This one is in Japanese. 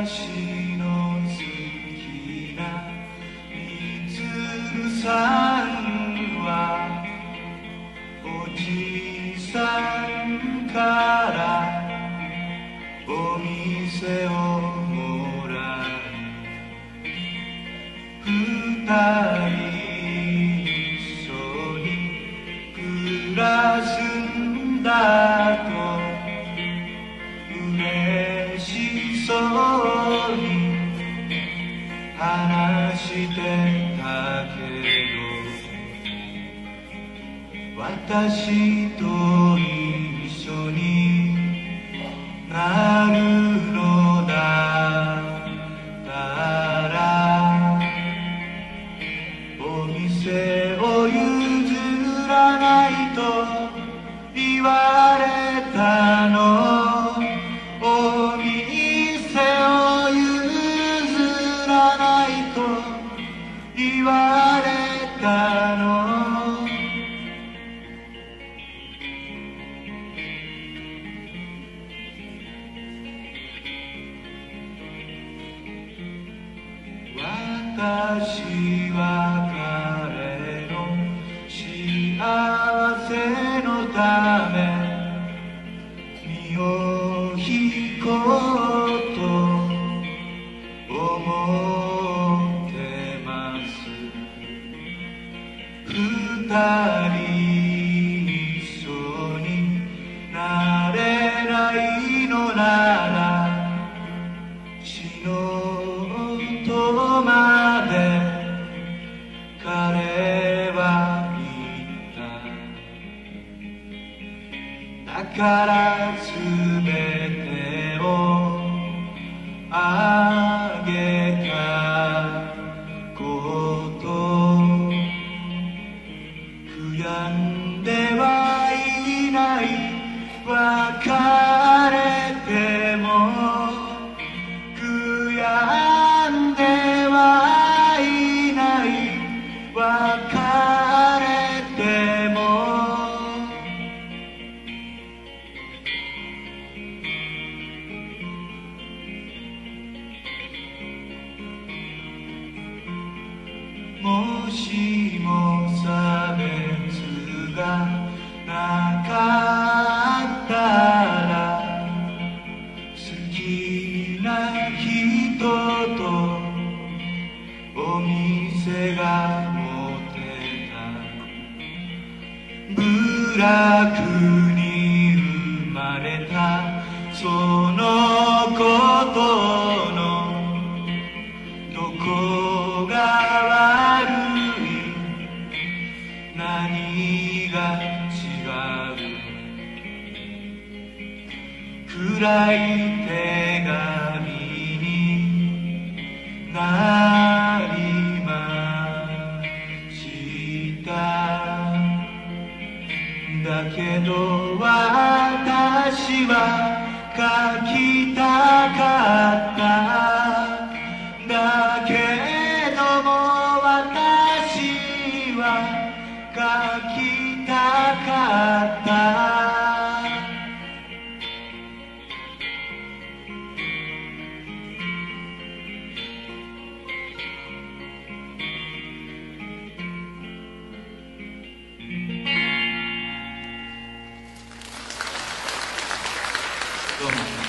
私の好きなみつるさんはおじさんからお店をもらい二人一緒に暮らすんだと嬉しそうに話してたけど私と一緒になるのだったらお店を譲らないと言われたのお店を譲らないと言われたの私は彼の幸せのため身を引こうと思ってます二人一緒になれないのなら死のうとまで彼は言っただから全てをあげたこと悔やんではいない別れても悔やんではいない別れてももしも差別がなかったら好きな人とお店が持てた部落に生まれたそのことのどこが悪い何が違う暗い手紙になりましただけど私は書きたかっただけども私は書きたかったどうも。